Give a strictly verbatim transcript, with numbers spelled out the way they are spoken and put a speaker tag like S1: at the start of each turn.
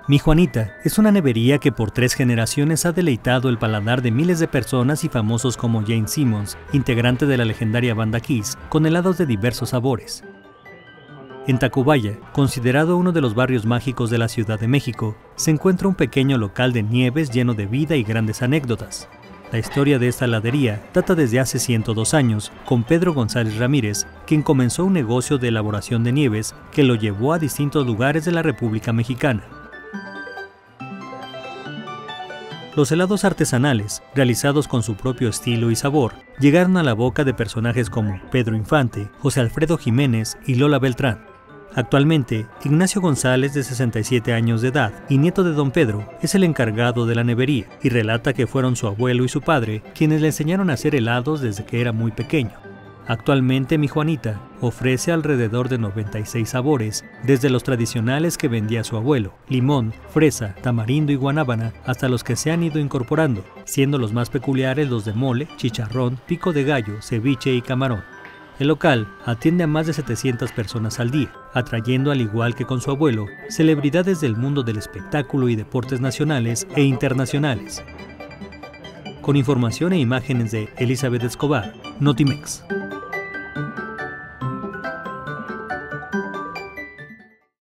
S1: Mi Juanita es una nevería que por tres generaciones ha deleitado el paladar de miles de personas y famosos como Jane Simmons, integrante de la legendaria banda Kiss, con helados de diversos sabores. En Tacubaya, considerado uno de los barrios mágicos de la Ciudad de México, se encuentra un pequeño local de nieves lleno de vida y grandes anécdotas. La historia de esta heladería data desde hace ciento dos años, con Pedro González Ramírez, quien comenzó un negocio de elaboración de nieves que lo llevó a distintos lugares de la República Mexicana. Los helados artesanales, realizados con su propio estilo y sabor, llegaron a la boca de personajes como Pedro Infante, José Alfredo Jiménez y Lola Beltrán. Actualmente, Ignacio González, de sesenta y siete años de edad y nieto de don Pedro, es el encargado de la nevería y relata que fueron su abuelo y su padre quienes le enseñaron a hacer helados desde que era muy pequeño. Actualmente Mi Juanita ofrece alrededor de noventa y seis sabores, desde los tradicionales que vendía su abuelo, limón, fresa, tamarindo y guanábana, hasta los que se han ido incorporando, siendo los más peculiares los de mole, chicharrón, pico de gallo, ceviche y camarón. El local atiende a más de setecientas personas al día, atrayendo, al igual que con su abuelo, celebridades del mundo del espectáculo y deportes nacionales e internacionales. Con información e imágenes de Elizabeth Escobar, Notimex.